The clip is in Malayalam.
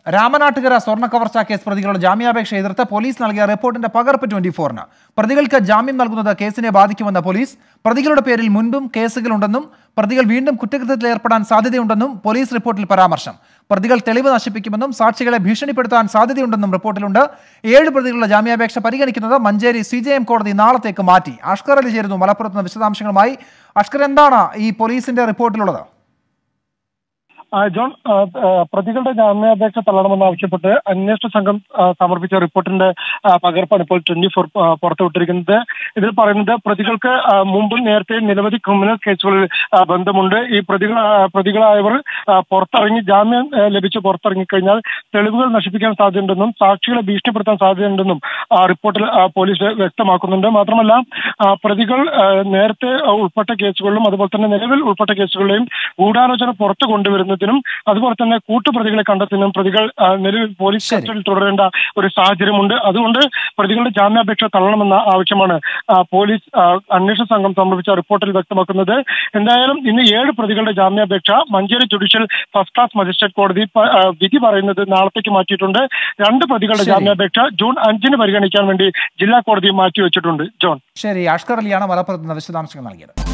രാമനാട്ടുകര സ്വർണ്ണ കവർച്ച കേസ് പ്രതികളുടെ ജാമ്യാപേക്ഷ എതിർത്ത് പോലീസ് നൽകിയ റിപ്പോർട്ടിന്റെ പകർപ്പ് 24-ന്. പ്രതികൾക്ക് ജാമ്യം നൽകുന്നത് കേസിനെ ബാധിക്കുമെന്ന പോലീസ്. പ്രതികളുടെ പേരിൽ മുൻപും കേസുകളുണ്ടെന്നും പ്രതികൾ വീണ്ടും കുറ്റകൃത്യത്തിൽ ഏർപ്പെടാൻ സാധ്യതയുണ്ടെന്നും പോലീസ് റിപ്പോർട്ടിൽ പരാമർശം. പ്രതികൾ തെളിവ് നശിപ്പിക്കുമെന്നും സാക്ഷികളെ ഭീഷണിപ്പെടുത്താൻ സാധ്യതയുണ്ടെന്നും റിപ്പോർട്ടിലുണ്ട്. 7 പ്രതികളുടെ ജാമ്യാപേക്ഷ പരിഗണിക്കുന്നത് മഞ്ചേരി CJM കോടതി നാളത്തേക്ക് മാറ്റി. അഷ്കർ അലി ചേരുന്നു മലപ്പുറത്ത് നിന്ന് വിശദാംശങ്ങളുമായി. അഷ്കർ, എന്താണ് ഈ പോലീസിന്റെ റിപ്പോർട്ടിലുള്ളത്? ജോൺ, പ്രതികളുടെ ജാമ്യാപേക്ഷ തള്ളണമെന്നാവശ്യപ്പെട്ട് അന്വേഷണ സംഘം സമർപ്പിച്ച റിപ്പോർട്ടിന്റെ പകർപ്പാണ് ഇപ്പോൾ 24 പുറത്തുവിട്ടിരിക്കുന്നത്. ഇതിൽ പറയുന്നത് പ്രതികൾക്ക് മുമ്പും നേരത്തെ നിരവധി ക്രിമിനൽ കേസുകളിൽ ബന്ധമുണ്ട്. ഈ പ്രതികളായവർ പുറത്തിറങ്ങി ജാമ്യം ലഭിച്ച് പുറത്തിറങ്ങിക്കഴിഞ്ഞാൽ തെളിവുകൾ നശിപ്പിക്കാൻ സാധ്യതയുണ്ടെന്നും സാക്ഷികളെ ഭീഷണിപ്പെടുത്താൻ സാധ്യതയുണ്ടെന്നും റിപ്പോർട്ടിൽ പോലീസ് വ്യക്തമാക്കുന്നുണ്ട്. മാത്രമല്ല, പ്രതികൾ നേരത്തെ ഉൾപ്പെട്ട കേസുകളിലും അതുപോലെ തന്നെ നിലവിൽ ഉൾപ്പെട്ട കേസുകളിലെയും ഗൂഢാലോചന പുറത്തു കൊണ്ടുവരുന്നത് അതുപോലെ തന്നെ കൂട്ടുപ്രതികളെ കണ്ടെത്തുന്നതിനും പ്രതികൾ നിലവിൽ പോലീസ് കസ്റ്റഡിയിൽ തുടരേണ്ട ഒരു സാഹചര്യമുണ്ട്. അതുകൊണ്ട് പ്രതികളുടെ ജാമ്യാപേക്ഷ തള്ളണമെന്ന ആവശ്യമാണ് പോലീസ് അന്വേഷണ സംഘം സമർപ്പിച്ച റിപ്പോർട്ടിൽ വ്യക്തമാക്കുന്നത്. എന്തായാലും ഇന്ന് 7 പ്രതികളുടെ ജാമ്യാപേക്ഷ Manjeri judicial first class magistrate കോടതി വിധി പറയുന്നത് നാളത്തേക്ക് മാറ്റിയിട്ടുണ്ട്. 2 പ്രതികളുടെ ജാമ്യാപേക്ഷ ജൂൺ 5-ന് പരിഗണിക്കാൻ വേണ്ടി ജില്ലാ കോടതി മാറ്റിവെച്ചിട്ടുണ്ട്. ജോൺ, ശരി. അഷ്കർ അലിയാണ് മലപ്പുറത്ത് നിന്ന് വിശദാംശങ്ങൾ നൽകിയത്.